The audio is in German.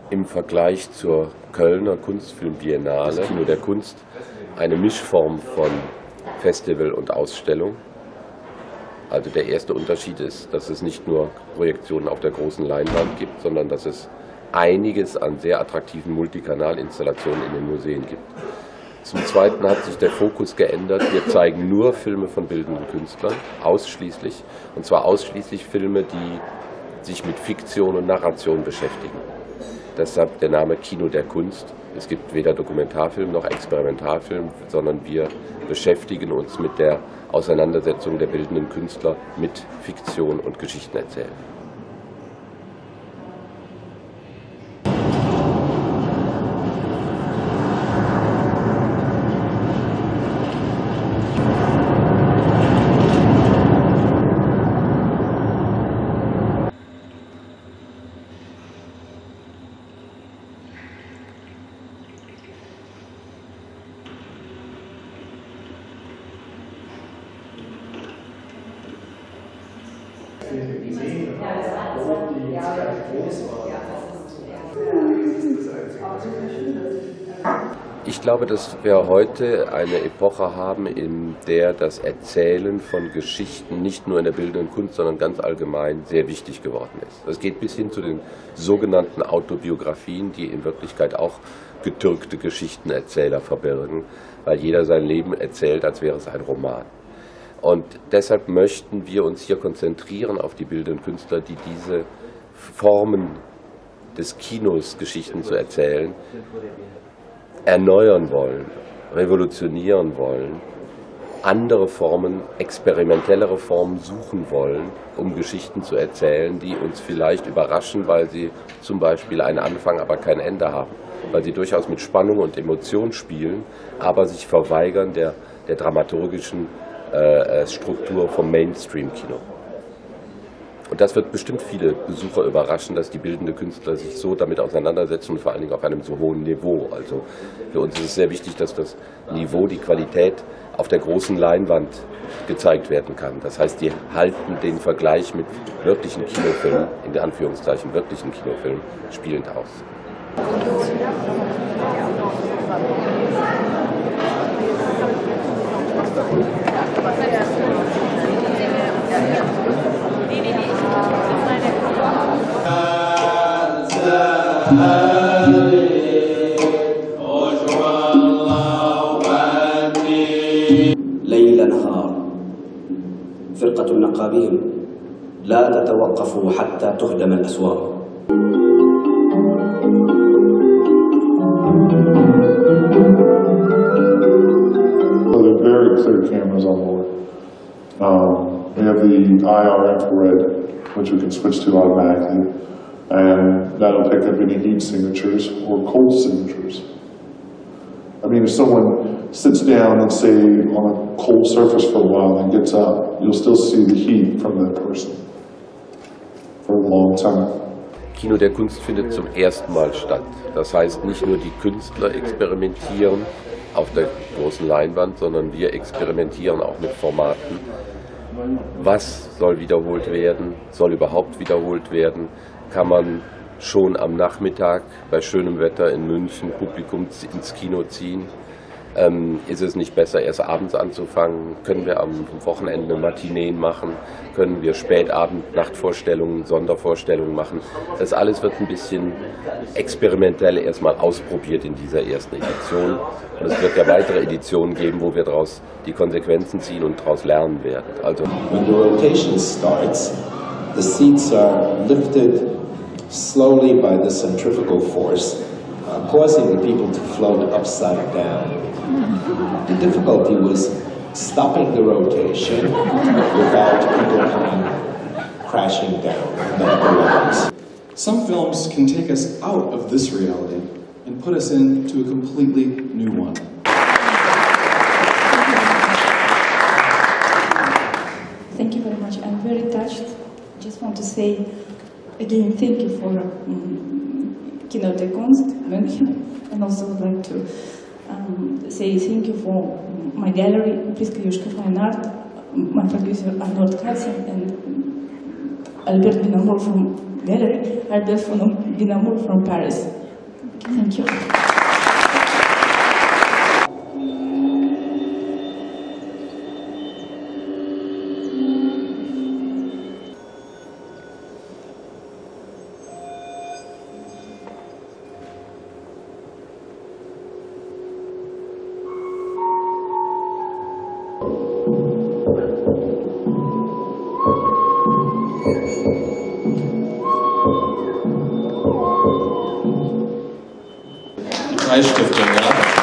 im Vergleich zur Kölner Kunstfilmbiennale, das Kino der Kunst, eine Mischform von Festival und Ausstellung. Also der erste Unterschied ist, dass es nicht nur Projektionen auf der großen Leinwand gibt, sondern dass es einiges an sehr attraktiven Multikanalinstallationen in den Museen gibt. Zum Zweiten hat sich der Fokus geändert. Wir zeigen nur Filme von bildenden Künstlern, ausschließlich. Und zwar ausschließlich Filme, die sich mit Fiktion und Narration beschäftigen. Deshalb der Name Kino der Kunst. Es gibt weder Dokumentarfilm noch Experimentalfilm, sondern wir beschäftigen uns mit der Auseinandersetzung der bildenden Künstler mit Fiktion und Geschichten erzählen. Ich glaube, dass wir heute eine Epoche haben, in der das Erzählen von Geschichten nicht nur in der bildenden Kunst, sondern ganz allgemein sehr wichtig geworden ist. Das geht bis hin zu den sogenannten Autobiografien, die in Wirklichkeit auch getürkte Geschichtenerzähler verbirgen, weil jeder sein Leben erzählt, als wäre es ein Roman. Und deshalb möchten wir uns hier konzentrieren auf die bildenden Künstler, die diese Formen des Kinos, Geschichten zu erzählen, erneuern wollen, revolutionieren wollen, andere Formen, experimentellere Formen suchen wollen, um Geschichten zu erzählen, die uns vielleicht überraschen, weil sie zum Beispiel einen Anfang, aber kein Ende haben, weil sie durchaus mit Spannung und Emotion spielen, aber sich verweigern der dramaturgischen Struktur vom Mainstream-Kino. Und das wird bestimmt viele Besucher überraschen, dass die bildenden Künstler sich so damit auseinandersetzen und vor allen Dingen auf einem so hohen Niveau. Also für uns ist es sehr wichtig, dass das Niveau, die Qualität auf der großen Leinwand gezeigt werden kann. Das heißt, die halten den Vergleich mit wirklichen Kinofilmen, in Anführungszeichen wirklichen Kinofilmen, spielend aus. ليل نهار فرقة النقابين لا تتوقفوا حتى تهدم الأسواق. They're very clear cameras on board. We have the IR infrared, which we can switch to automatically, and that'll pick up any heat signatures or cold signatures. I mean, if someone sits down, let's say, on a cold surface for a while and gets up, you'll still see the heat from that person for a long time. Kino der Kunst findet zum ersten Mal statt. Das heißt, nicht nur die Künstler experimentieren auf der großen Leinwand, sondern wir experimentieren auch mit Formaten. Was soll wiederholt werden? Soll überhaupt wiederholt werden? Kann man schon am Nachmittag bei schönem Wetter in München Publikum ins Kino ziehen? Ist es nicht besser, erst abends anzufangen? Können wir am Wochenende Matineen machen? Können wir Spätabend, Nachtvorstellungen, Sondervorstellungen machen? Das alles wird ein bisschen experimentell erstmal ausprobiert in dieser ersten Edition. Und es wird ja weitere Editionen geben, wo wir daraus die Konsequenzen ziehen und daraus lernen werden. Also when the rotation starts, the seats are lifted slowly by the centrifugal force, causing the people to float upside down. The difficulty was stopping the rotation without people coming crashing down in the upper levels. Some films can take us out of this reality and put us into a completely new one. Thank you very much. I'm very touched. Just want to say again, thank you for Kino der Kunst, München, and also would like to say thank you for my gallery, Priska Yushka Fine Art, my producer Arnold Kassin, and Albert Binamur from gallery, Albert Binamur from Paris. Thank you. Preisstiftung, ja.